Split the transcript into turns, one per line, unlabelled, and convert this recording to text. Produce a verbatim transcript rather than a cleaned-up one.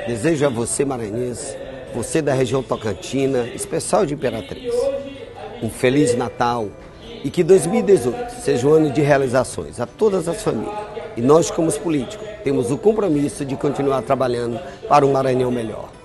Desejo a você, maranhense, você da região tocantina, especial de Imperatriz, um Feliz Natal e que dois mil e dezoito seja um ano de realizações a todas as famílias. E nós, como políticos, temos o compromisso de continuar trabalhando para um Maranhão melhor.